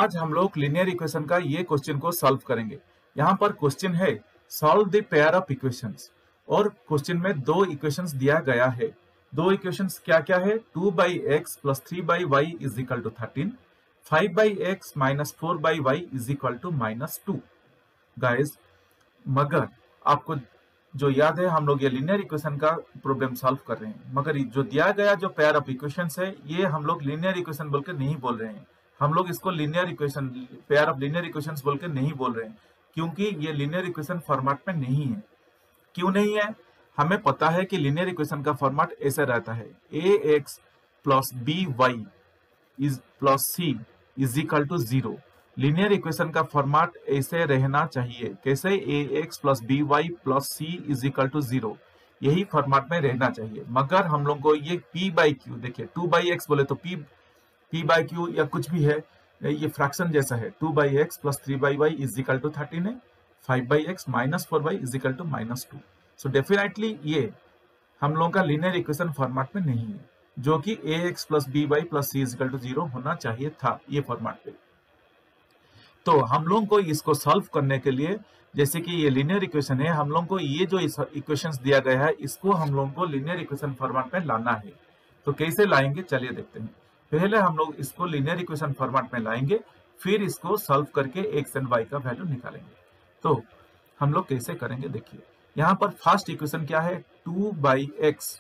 आज हम लोग लीनियर इक्वेशन का ये क्वेश्चन को सॉल्व करेंगे। यहाँ पर क्वेश्चन है solve the pair of equations और क्वेश्चन में दो इक्वेशंस दिया गया है। दो इक्वेशंस क्या क्या है? 2x plus 3y is equal to 13, 5x minus 4y is equal to -2। Guys, मगर आपको जो याद है हम लोग ये लीनियर इक्वेशन का प्रॉब्लम सॉल्व कर रहे हैं, मगर जो दिया गया जो पेयर ऑफ इक्वेशंस है ये हम लोग लीनियर इक्वेशन बोल के नहीं बोल रहे हैं। हम लोग इसको linear equation, pair of linear equations बोल के नहीं बोल रहे हैं, क्योंकि ये लीनियर इक्वेशन फॉर्मेट में नहीं है। क्यों नहीं है? हमें पता है कि लीनियर इक्वेशन का फॉर्मेट ऐसे रहता है, ax plus by is plus c is equal to 0। Linear equation का फॉर्मेट ऐसे रहना चाहिए। कैसे? ax plus by plus c is equal to 0, यही फॉर्मेट में रहना चाहिए। मगर हम लोग को ये p बाई क्यू, देखिए 2x बोले तो p बाई क्यू या कुछ भी है, ये फ्रैक्शन जैसा है। 2x plus 3y is equal to 13 है, 5x minus 4y is equal to -2। So definitely ये हम लोगों का लीनियर इक्वेशन फॉर्मेट में नहीं है, जो कि ax plus by plus c is equal to 0 होना चाहिए था ये फॉर्मेट पे। तो हम लोगों को इसको सॉल्व करने के लिए, जैसे कि ये लीनियर इक्वेशन है, हम लोगों को ये जो इक्वेशंस दिया गया है इसको हम लोगों को लीनियर इक्वेशन फॉर्मेट में लाना है। तो कैसे लाएंगे चलिए देखते हैं। पहले हम लोग इसको लीनियर इक्वेशन फॉर्मेट में लाएंगे, फिर इसको सॉल्व करके x एंड y का वैल्यू निकालेंगे। तो हम लोग कैसे करेंगे देखिए। यहाँ पर फर्स्ट इक्वेशन क्या है? 2x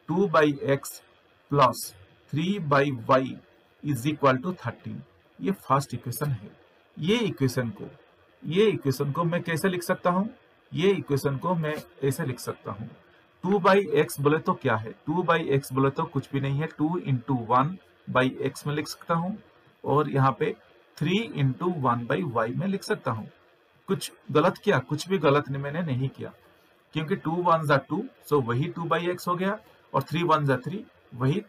plus 3y is equal to 13। ये फर्स्ट इक्वेशन है। ये इक्वेशन को मैं कैसे लिख सकता हूँ? ये इक्वेशन को मैं ऐसे लिख सकता हूँ। 2x बोले तो क्या है? 2x बोले तो कुछ भी नहीं है, 2 इंटू 1/x में लिख सकता हूँ, और यहाँ पे 3 इंटू 1/y में लिख सकता हूँ। कुछ गलत किया? कुछ भी गलत मैंने नहीं किया, क्योंकि 2 1 जा 2, सो वही 2/x हो गया, और 3 1 जा 3, वही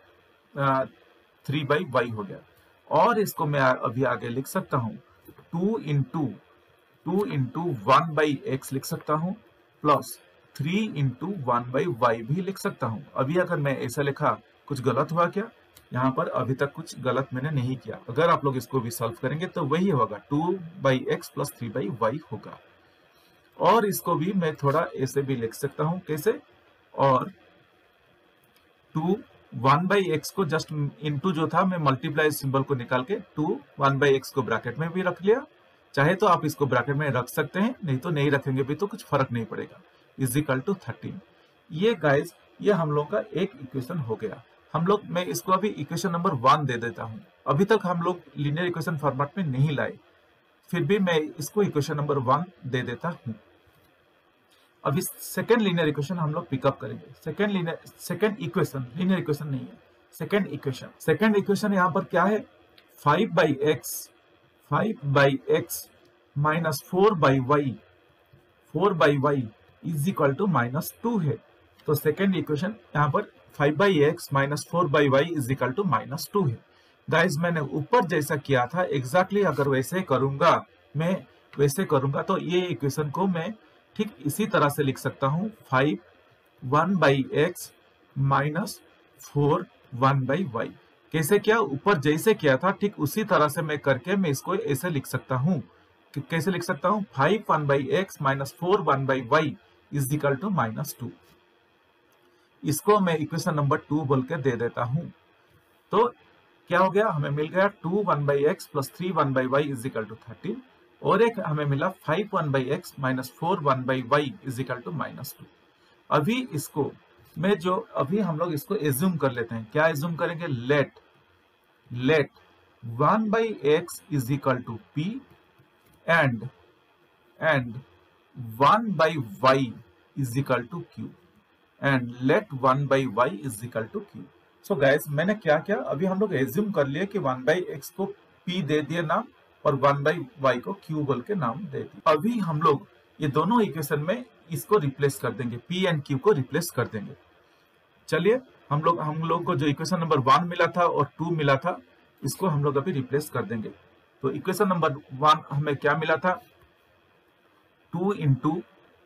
3/y हो गया। और इसको मैं अभी आगे लिख सकता हूँ, 2 इंटू 1/x लिख सकता हूँ, प्लस 3 इंटू 1/y भी लिख सकता हूँ। अभी अगर मैं ऐसा लिखा, कुछ गलत हुआ क्या? यहाँ पर अभी तक कुछ गलत मैंने नहीं किया। अगर आप लोग इसको भी सॉल्व करेंगे तो वही होगा, 2/x प्लस 3/y होगा। और इसको भी मैं थोड़ा ऐसे भी लिख सकता हूँ। कैसे? और 1/x को जस्ट इंटू जो था, मैं मल्टीप्लाई सिंबल को निकाल के 1/x को ब्रैकेट में भी रख लिया। चाहे तो आप इसको ब्रैकेट में रख सकते हैं, नहीं तो नहीं रखेंगे भी तो कुछ फर्क नहीं पड़ेगा। Is equal to 13। ये गाइज, ये हम लोग का एक इक्वेशन हो गया। मैं इसको अभी इक्वेशन नंबर 1 दे देता हूँ। अभी तक हम लोग लीनियर इक्वेशन फॉर्मेट में नहीं लाए, फिर भी मैं इसको इक्वेशन नंबर 1 दे देता हूँ। अभी सेकेंड लीनियर इक्वेशन हम लोग पिकअप करेंगे। सेकेंड इक्वेशन, लीनियर इक्वेशन नहीं है, सेकेंड इक्वेशन यहाँ पर क्या है? 5/x minus 4/y is equal to -2 है। तो सेकेंड इक्वेशन यहाँ पर 5/x minus 4/y is equal to -2 है। गाइज, मैंने ऊपर जैसा किया था एग्जैक्टली अगर वैसे करूंगा तो ये इक्वेशन को मैं ठीक इसी तरह से लिख सकता हूँ, 1/x माइनस 4/1/y। कैसे किया? ऊपर जैसे किया था ठीक उसी तरह से मैं करके मैं इसको ऐसे लिख सकता हूँ। कैसे लिख सकता हूँ? 5/1x minus 4/1/y is equal to -2। इसको मैं इक्वेशन नंबर 2 बोल के दे देता हूँ। तो क्या हो गया? हमें मिल गया 2 1/x plus 3 1/y is equal to 13, और एक हमें मिला 5 1/x minus 4 1/y is equal to -2। अभी इसको अभी हम लोग इसको एज्यूम कर लेते हैं। क्या एज्यूम करेंगे? Let 1/x is equal to p and 1/y is equal to q, and let 1/y is equal to q। So guys, मैंने क्या किया? अभी हम लोग एज्यूम कर लिए कि 1/x को p दे दिए नाम, और 1/y को q बोल के नाम दे दिए। अभी हम लोग ये दोनों इक्वेशन में इसको रिप्लेस कर देंगे, p एंड q को रिप्लेस कर देंगे। चलिए, हम लोग को जो इक्वेशन नंबर 1 मिला था और 2 मिला था, इसको हम लोग अभी रिप्लेस कर देंगे। तो इक्वेशन नंबर 1 हमें क्या मिला था? 2 इंटू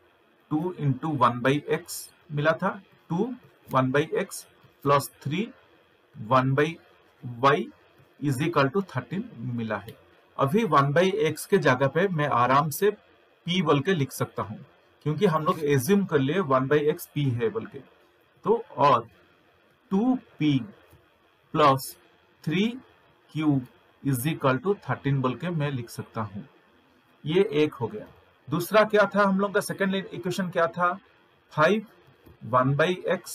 1/x मिला था, 2 1/x plus 3 1/y is equal to 13 मिला है। अभी 1/x के जगह पे मैं आराम से p बोल के लिख सकता हूं, क्योंकि हम लोग एज्यूम कर लिए 1/x p है बोल के। तो और 2p plus 3q is equal to 13 बोल के मैं लिख सकता हूं। ये एक हो गया। दूसरा क्या था हम लोग का सेकेंड इक्वेशन क्या था? 5 1/x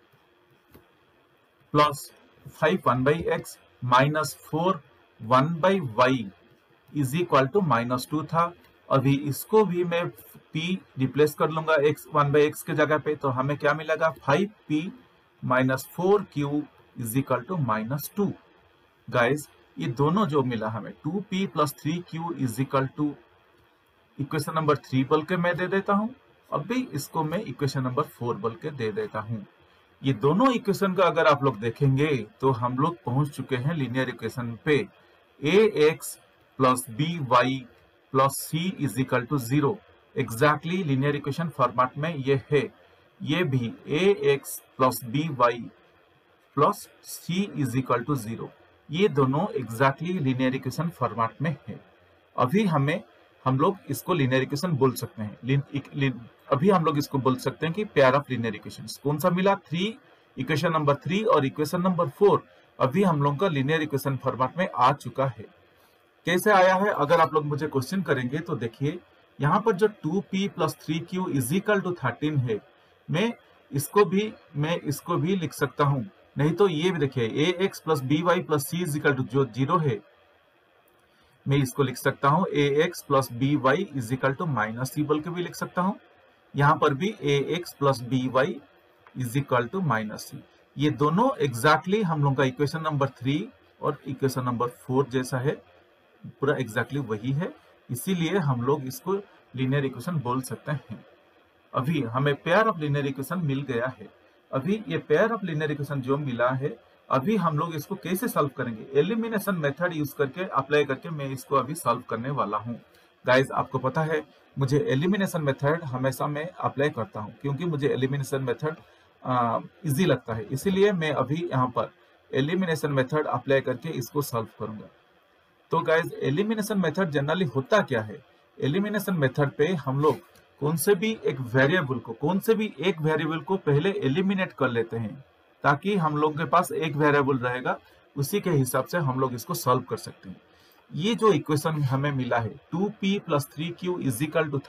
plus 5 1/x minus 4 1/y is equal to -2 था। अभी इसको भी मैं p रिप्लेस कर लूंगा x 1/x के जगह पे, तो हमें क्या मिलेगा? 5p minus 4q is equal to -2। Guys ये दोनों जो मिला हमें 2p plus 3q is equal to equation number 3 बोल के मैं दे देता हूं। अभी इसको मैं इक्वेशन नंबर 4 बोल के दे देता हूं। ये दोनों इक्वेशन का अगर आप लोग देखेंगे तो हम लोग पहुंच चुके हैं लीनियर इक्वेशन पे। ax plus by plus c is equal to 0 exactly linear equation format में ये है। ये भी ax plus by plus c is equal to 0, ये दोनों एग्जैक्टली लीनियर इक्वेशन फॉर्मेट में है। अभी हम लोग इसको लीनियर इक्वेशन बोल सकते हैं। अभी हम लोग इसको बोल सकते हैं कि पेयर ऑफ लीनियर इक्वेशंस कौन सा मिला? 3, इक्वेशन नंबर 3 और इक्वेशन नंबर 4 अभी हम लोग का लीनियर इक्वेशन फॉर्मेट में आ चुका है। कैसे आया है? अगर आप लोग मुझे क्वेश्चन करेंगे तो देखिए यहाँ पर जो 2p plus 3q is equal to 13 है, मैं इसको भी लिख सकता हूँ। नहीं तो ये भी देखिए ax plus by plus c is equal to जो 0 है, मैं इसको लिख सकता हूँ ax plus by is equal to minus c बोल के भी लिख सकता हूँ। यहाँ पर भी ax plus by is equal to minus c। ये दोनों एग्जैक्टली हम लोग का इक्वेशन नंबर 3 और इक्वेशन नंबर 4 जैसा है, पूरा एग्जैक्टली वही है, इसीलिए हम लोग इसको लीनियर इक्वेशन बोल सकते हैं। अभी हमें पेयर ऑफ लीनियर इक्वेशन मिल गया है। अभी ये पेयर ऑफ लीनियर इक्वेशन जो मिला है, अभी हम लोग इसको कैसे सॉल्व करेंगे? एलिमिनेशन मेथड यूज करके अप्लाई करके मैं इसको अभी सॉल्व करने वाला हूँ। गाइज आपको पता है मुझे एलिमिनेशन मेथड हमेशा मैं अप्लाई करता हूँ, क्योंकि मुझे एलिमिनेशन मेथड इजी लगता है, इसीलिए मैं अभी यहाँ पर एलिमिनेशन मेथड अप्लाई करके इसको सॉल्व करूंगा। तो गाइज एलिमिनेशन मेथड जनरली होता क्या है? एलिमिनेशन मेथड पे हम लोग कौन से भी एक वेरिएबल को पहले एलिमिनेट कर लेते हैं, ताकि हम लोग के पास एक वेरिएबल रहेगा, उसी के हिसाब से हम लोग इसको सॉल्व कर सकते हैं। ये जो इक्वेशन हमें मिला है 2p plus 3q is equal to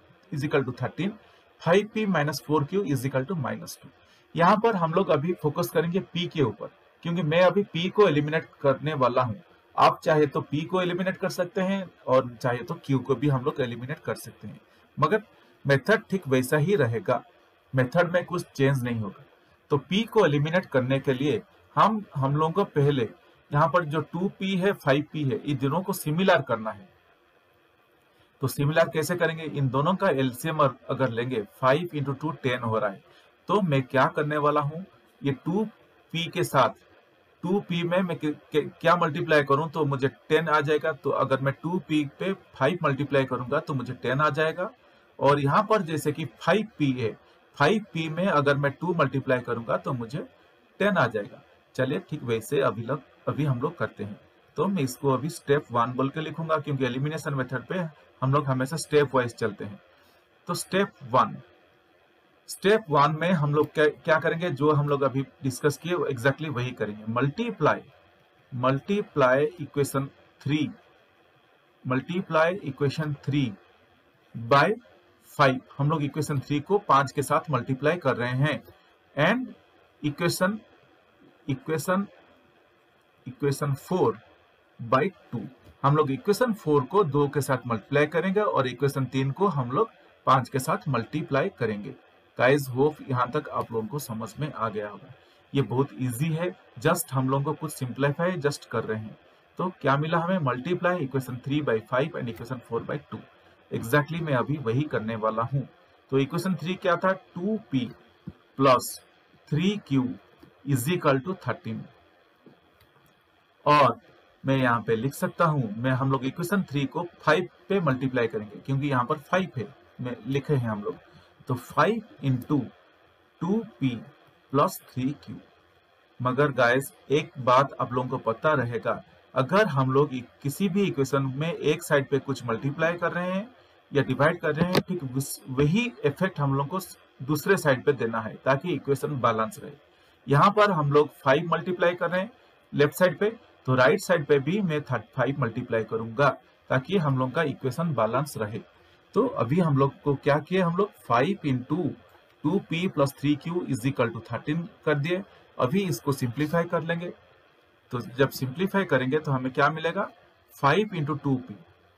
13, 5p minus 4q is equal to -2। यहाँ पर हम लोग अभी फोकस करेंगे p के ऊपर, क्योंकि मैं अभी p को एलिमिनेट करने वाला हूँ। आप चाहे तो p को एलिमिनेट कर सकते हैं और चाहे तो q को भी हम लोग एलिमिनेट कर सकते हैं, मगर मेथड ठीक वैसा ही रहेगा, मेथड में कुछ चेंज नहीं होगा। तो p को एलिमिनेट करने के लिए हम लोगों को पहले यहाँ पर जो 2p है 5p है, इन दोनों को सिमिलर करना है। तो सिमिलर कैसे करेंगे? इन दोनों का एलसीएम अगर लेंगे 5 इंटू 2 10 हो रहा है, तो मैं क्या करने वाला हूँ, ये 2p के साथ 2p में मैं क्या मल्टीप्लाई करूं तो मुझे 10 आ जाएगा। तो अगर मैं 2p पे 5 मल्टीप्लाई करूंगा तो मुझे 10 आ जाएगा। और यहाँ पर जैसे कि 5p है, 5p में अगर मैं 2 मल्टीप्लाई करूंगा तो मुझे 10 आ जाएगा। चलिए ठीक वैसे अभी हम लोग करते हैं। तो मैं इसको अभी स्टेप 1 बोल के लिखूंगा, क्योंकि एलिमिनेशन मेथड पे हम लोग हमेशा स्टेप वाइज चलते हैं। तो स्टेप 1 में हम लोग क्या करेंगे? जो हम लोग अभी डिस्कस किए वो एग्जैक्टली वही करेंगे। Multiply equation 3 by 5। हम लोग इक्वेशन 3 को 5 के साथ मल्टीप्लाई कर रहे हैं। एंड इक्वेशन 4 बाय 2, हम लोग इक्वेशन 4 को 2 के साथ मल्टीप्लाई करेंगे और इक्वेशन 3 को हम लोग 5 के साथ मल्टीप्लाई करेंगे। गाइस होप यहाँ तक आप लोगों को समझ में आ गया होगा। ये बहुत इजी है, जस्ट हम लोगों को कुछ सिंप्लीफाई जस्ट कर रहे हैं। तो क्या मिला हमें? Multiply equation 3 by 5 and equation 4 by 2। Exactly मैं अभी वही करने वाला हूँ। तो इक्वेशन 3 क्या था? 2p plus 3q is equal to 13। और मैं यहाँ पे लिख सकता हूँ, हम लोग इक्वेशन 3 को 5 पे मल्टीप्लाई करेंगे, क्योंकि यहाँ पर 5 है, मैं लिखे हैं हम लोग। तो 5 इंटू 2p प्लस 3q। मगर गाइस एक बात आप लोगों को पता रहेगा, अगर हम लोग किसी भी इक्वेशन में एक साइड पे कुछ मल्टीप्लाई कर रहे हैं या डिवाइड कर रहे हैं, ठीक वही इफेक्ट हम लोग को दूसरे साइड पे देना है ताकि इक्वेशन बैलेंस रहे। यहाँ पर हम लोग 5 मल्टीप्लाई कर रहे हैं लेफ्ट साइड पे, तो राइट साइड पे भी मैं 5 मल्टीप्लाई करूंगा ताकि हम लोग का इक्वेशन बैलेंस रहे। तो अभी हम लोग को क्या किए, हम लोग 5 into 2p plus 3q is equal to 13 कर दिए। अभी इसको सिंप्लीफाई कर लेंगे, तो जब सिंप्लीफाई करेंगे तो हमें क्या मिलेगा, 5 into 2p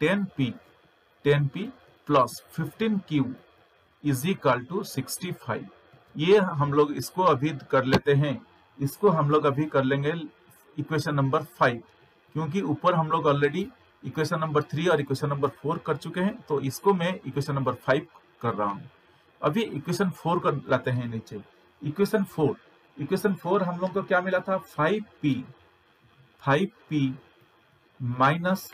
10p plus 15q is equal to 65। ये हम लोग इसको अभी कर लेते हैं, इसको हम लोग अभी कर लेंगे इक्वेशन नंबर 5, क्योंकि ऊपर हम लोग ऑलरेडी इक्वेशन नंबर 3 और इक्वेशन नंबर 4 कर चुके हैं, तो इसको मैं इक्वेशन नंबर 5 कर रहा हूँ। अभी इक्वेशन 4 कर लाते हैं नीचे। इक्वेशन 4 हम लोग को क्या मिला था, 5p minus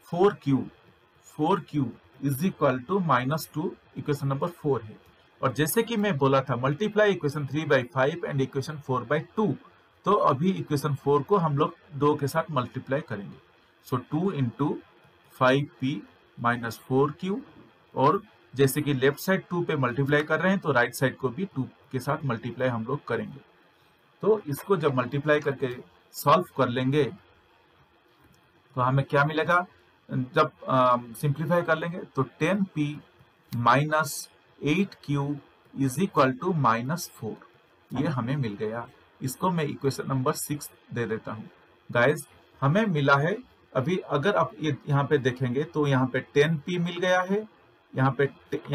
4q is equal to -2 equation number 4 है। और जैसे कि मैं बोला था मल्टीप्लाई इक्वेशन 3/5 एंड इक्वेशन 4/2, तो अभी इक्वेशन 4 को हम लोग 2 के साथ मल्टीप्लाई करेंगे। सो 2 इंटू 5p माइनस 4q, और जैसे कि लेफ्ट साइड 2 पे मल्टीप्लाई कर रहे हैं तो राइट साइड को भी 2 के साथ मल्टीप्लाई हम लोग करेंगे। तो इसको जब मल्टीप्लाई करके सॉल्व कर लेंगे तो हमें क्या मिलेगा, जब सिंप्लीफाई कर लेंगे तो 10p minus 8q is equal to -4, ये हमें मिल गया। इसको मैं इक्वेशन नंबर 6 दे देता हूँ। गाइज हमें मिला है, अभी अगर आप यहाँ पे देखेंगे तो यहाँ पे 10p मिल गया है, यहाँ पे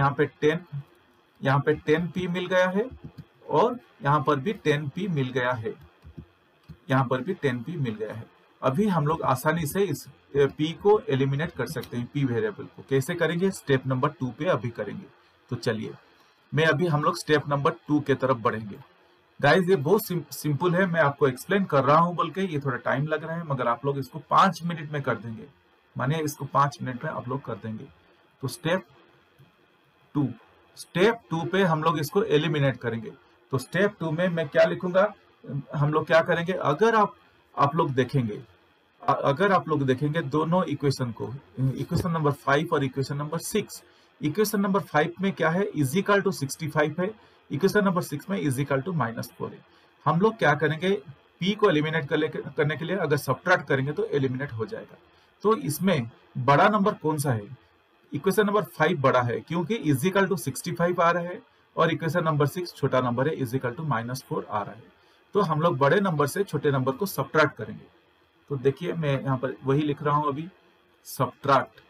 10p मिल गया है, और यहाँ पर भी 10p मिल गया है, यहाँ पर भी 10p मिल गया है। अभी हम लोग आसानी से इस p को एलिमिनेट कर सकते हैं। p वेरिएबल को कैसे करेंगे, स्टेप नंबर 2 पे अभी करेंगे। तो चलिए अभी हम लोग स्टेप नंबर 2 के तरफ बढ़ेंगे। गाइज ये बहुत सिंपल है, मैं आपको एक्सप्लेन कर रहा हूं बोल के ये थोड़ा टाइम लग रहा है, मगर आप लोग इसको 5 मिनट में कर देंगे, मानिए इसको 5 मिनट में आप लोग कर देंगे। तो स्टेप 2 पे हम लोग इसको एलिमिनेट करेंगे। तो स्टेप 2 में मैं क्या लिखूंगा, हम लोग क्या करेंगे, अगर आप लोग देखेंगे दोनों इक्वेशन को, इक्वेशन नंबर 5 और इक्वेशन नंबर 6, इक्वेशन नंबर 5 में क्या है, इज इक्वल टू 65 है, इक्वेशन नंबर 6 में इज इक्वल टू -4 है। हम लोग क्या करेंगे, p को एलिमिनेट करने के लिए अगर सब्ट्रैक्ट करेंगे तो एलिमिनेट हो जाएगा। तो इसमें बड़ा नंबर कौन सा है, इक्वेशन नंबर 5 बड़ा है क्योंकि इज इक्वल टू 65 आ रहा है, और इक्वेशन नंबर 6 छोटा नंबर है, इज इक्वल टू -4 आ रहा है। तो हम लोग बड़े नंबर से छोटे नंबर को सब्ट्रैक्ट करेंगे। तो देखिए मैं यहाँ पर वही लिख रहा हूं अभी, subtract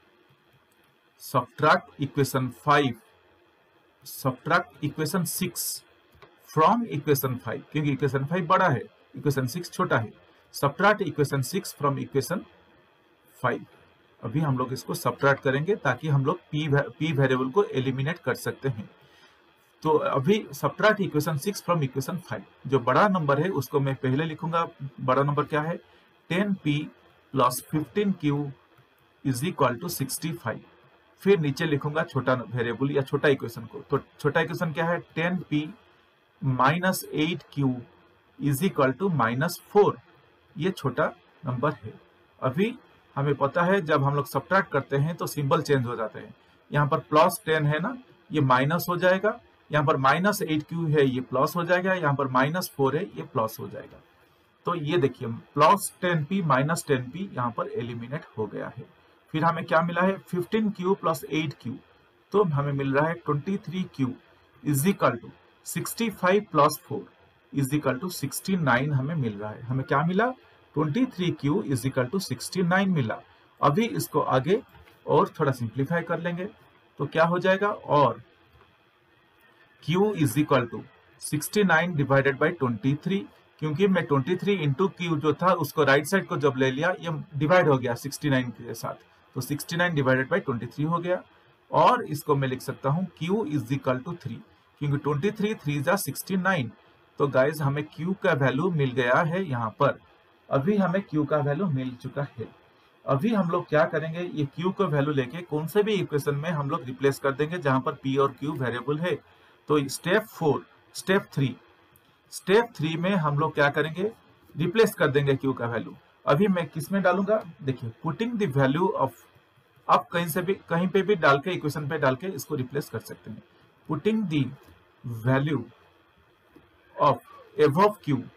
equation 5, subtract equation 6 from equation 5, क्योंकि इक्वेशन 5 बड़ा है, इक्वेशन 6 छोटा है। Subtract equation 6 from equation 5। अभी हम लोग इसको सब्ट्रैक्ट करेंगे ताकि हम लोग p वेरिएबल को एलिमिनेट कर सकते हैं। तो अभी सब्ट्रैक्ट इक्वेशन 6 फ्रॉम इक्वेशन 5, जो बड़ा नंबर है उसको मैं पहले लिखूंगा। बड़ा नंबर क्या है, 10p plus 15q is equal to 65। फिर नीचे लिखूंगा छोटा वेरिएबल या छोटा इक्वेशन को। तो छोटा इक्वेशन क्या है, 10p minus 8q is equal to -4, ये छोटा नंबर है। अभी हमें पता है जब हम लोग सब्ट्रैक्ट करते हैं तो सिंबल चेंज हो जाते हैं। यहाँ पर +10 है ना, ये माइनस हो जाएगा, यहाँ पर -8q है, ये प्लस हो जाएगा, यहाँ पर -4 है, ये प्लस हो जाएगा। तो ये देखिए +10p -10p यहाँ पर एलिमिनेट हो गया है। फिर हमें क्या मिला है, 15q प्लस 8q, तो हमें मिल रहा है 23q is equal to 65 plus 4 is equal to 69 हमें मिल रहा है। हमें क्या मिला, 23q इज इक्वल टू 69 मिला। अभी इसको आगे और थोड़ा सिंप्लीफाई कर लेंगे तो क्या हो जाएगा, और q is equal to 69 divided by 23, क्योंकि मैं 23 इंटू क्यू जो था उसको राइट साइड को जब ले लिया ये डिवाइड हो गया 69 के साथ, तो 69 डिवाइडेड बाई 23 हो गया। और इसको मैं लिख सकता हूँ q इज इक्वल टू 3, क्योंकि 23 3 जा 69। तो गाइज हमें q का वैल्यू मिल गया है यहाँ पर। अभी हमें q का वैल्यू मिल चुका है। अभी हम लोग क्या करेंगे, ये q का वैल्यू लेके कौन से भी इक्वेशन में हम लोग रिप्लेस कर देंगे जहां पर p और q वेरिएबल है। तो स्टेप 3 में हम लोग क्या करेंगे, रिप्लेस कर देंगे q का वैल्यू। अभी मैं किस में डालूंगा, देखिए पुटिंग द वैल्यू ऑफ, आप कहीं पे भी डाल के इक्वेशन पे डाल के इसको रिप्लेस कर सकते हैं। Putting the value of above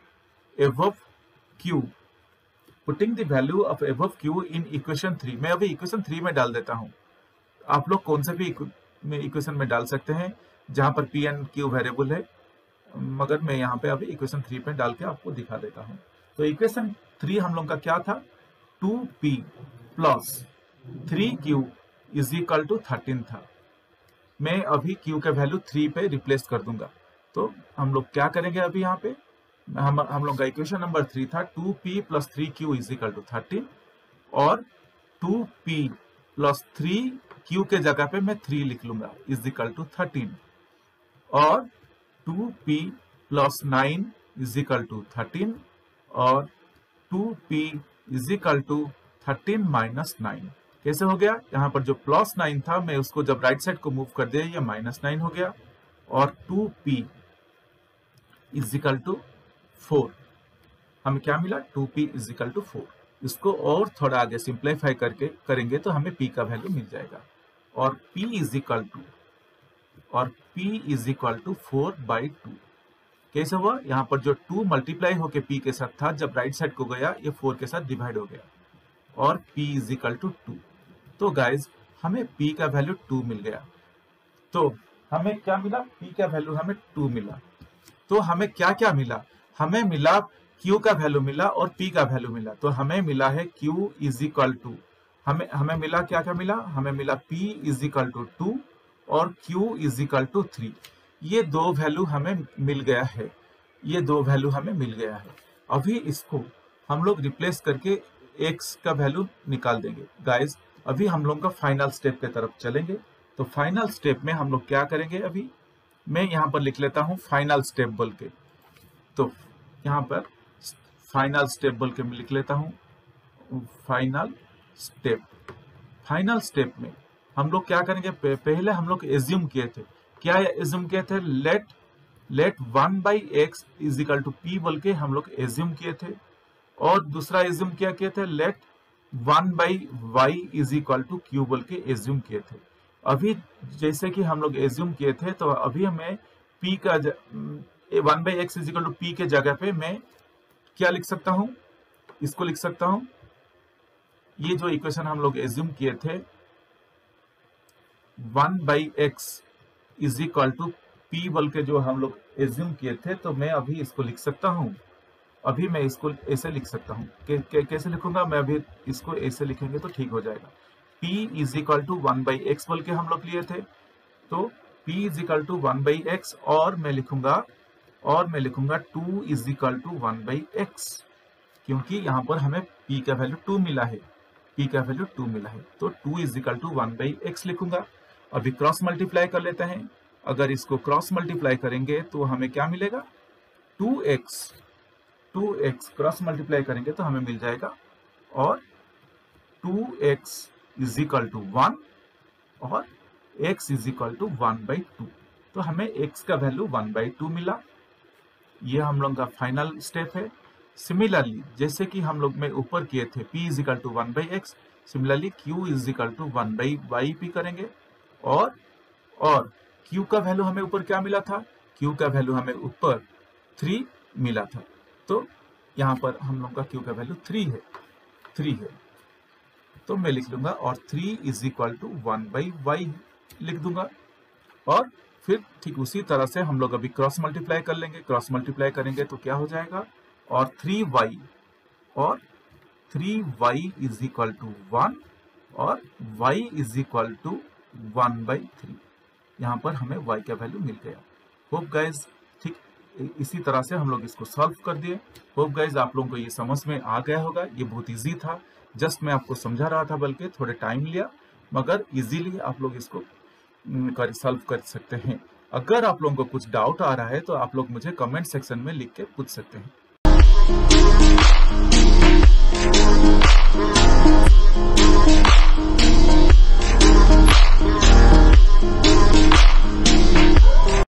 q, putting the value of above q in equation 3। मैं अभी इक्वेशन 3 में डाल देता हूं। आप लोग कौन से भी इक्वेशन में डाल सकते हैं जहां पर p एंड q वेरिएबल है, मगर मैं यहाँ पे अभी इक्वेशन 3 पे डाल के आपको दिखा देता हूँ। तो इक्वेशन 3 हम लोग का क्या था, 2p plus 3q is equal to 13 था। मैं अभी q का वैल्यू 3 पे रिप्लेस कर दूंगा। तो हम लोग क्या करेंगे अभी यहाँ पे, हम लोग का इक्वेशन नंबर 3 था 2p plus 3q is equal to 13, और 2p प्लस 3q के जगह पे मैं 3 लिख लूंगा इज इक्वल टू 13, और 2p plus 9 is equal to 13, और 2p is equal to 13 minus 9। कैसे हो गया, यहाँ पर जो प्लस 9 था मैं उसको जब राइट साइड को मूव कर दिया ये माइनस 9 हो गया, और 2p इज इक्वल टू 4। हमें क्या मिला, 2p इज इक्वल टू 4। इसको और थोड़ा आगे सिंप्लीफाई करके करेंगे तो हमें p का वैल्यू मिल जाएगा, और p इज इक्वल टू 4/2। कैसे हुआ, यहाँ पर जो 2 मल्टीप्लाई होके p के साथ था, जब राइट साइड को गया ये 4 के साथ डिवाइड हो गया, और p इज इक्वल टू 2। तो गाइज हमें p का वैल्यू 2 मिल गया। तो हमें क्या मिला, p का वैल्यू हमें 2 मिला। तो हमें क्या क्या मिला, हमें मिला q का वैल्यू मिला और p का वैल्यू मिला। तो हमें मिला है q इज इक्वल टू, हमें मिला क्या क्या मिला, हमें मिला p इज इक्वल टू 2 और q इज इक्वल टू 3। ये दो वैल्यू हमें मिल गया है, ये दो वैल्यू हमें मिल गया है। अभी इसको हम लोग रिप्लेस करके x का वैल्यू निकाल देंगे। गाइस अभी हम लोग का फाइनल स्टेप के तरफ चलेंगे। तो फाइनल स्टेप में हम लोग क्या करेंगे, अभी मैं यहाँ पर लिख लेता हूँ फाइनल स्टेप बोल के। तो यहाँ पर फाइनल स्टेप बोल के मैं लिख लेता हूँ फाइनल स्टेप में हम लोग क्या करेंगे, पहले हम लोग एज्यूम किए थे, क्या एज्यूम किए थे, let 1/x is equal to p बोल के हम लोग एज्यूम किए थे, और दूसरा एज्यूम क्या किए थे, let 1/y is equal to q बोल के एज्यूम किए थे। अभी जैसे कि हम लोग एज्यूम किए थे, तो अभी हमें p का 1/x is equal to p के जगह पे मैं क्या लिख सकता हूं, इसको लिख सकता हूं, ये जो इक्वेशन हम लोग एज्यूम किए थे 1/x is equal to p बोल के जो हम लोग एज्यूम किए थे, तो मैं अभी इसको लिख सकता हूं। अभी मैं इसको ऐसे लिख सकता हूं, कैसे लिखूंगा मैं, अभी इसको ऐसे लिखेंगे तो ठीक हो जाएगा। p is equal to 1/x बोल के हम लोग लिए थे, तो p is equal to 1/x, और मैं लिखूंगा 2 इज इक्वल टू 1/x, क्योंकि यहाँ पर हमें p का वैल्यू 2 मिला है, तो 2 इज इक्वल टू 1/x लिखूंगा। अभी क्रॉस मल्टीप्लाई कर लेते हैं। अगर इसको क्रॉस मल्टीप्लाई करेंगे तो हमें क्या मिलेगा, 2x क्रॉस मल्टीप्लाई करेंगे तो हमें मिल जाएगा, और 2x इज इक्वल टू 1 और x इज इक्वल टू 1/2। तो हमें x का वैल्यू 1/2 मिला। ये हम लोग का फाइनल स्टेप है। सिमिलरली जैसे कि हम लोग में ऊपर किए थे p is equal to 1/x, similarly q is equal to 1/y p करेंगे, और q का वैल्यू हमें ऊपर क्या मिला था, q का वैल्यू हमें ऊपर 3 मिला था। तो यहाँ पर हम लोग का q का वैल्यू 3 है, तो मैं लिख लूंगा, और 3 इज इक्वल टू 1/y लिख दूंगा। और फिर ठीक उसी तरह से हम लोग अभी क्रॉस मल्टीप्लाई कर लेंगे। क्रॉस मल्टीप्लाई करेंगे तो क्या हो जाएगा, और 3y इज इक्वल टू 1 और y इज इक्वल टू 1/3। यहाँ पर हमें y का वैल्यू मिल गया। होप गाइज ठीक इसी तरह से हम लोग इसको सॉल्व कर दिए। होप गाइज आप लोगों को ये समझ में आ गया होगा। ये बहुत इजी था, जस्ट मैं आपको समझा रहा था, बल्कि थोड़े टाइम लिया, मगर इजीली आप लोग इसको सॉल्व कर सकते हैं। अगर आप लोगों को कुछ डाउट आ रहा है तो आप लोग मुझे कमेंट सेक्शन में लिख के पूछ सकते हैं।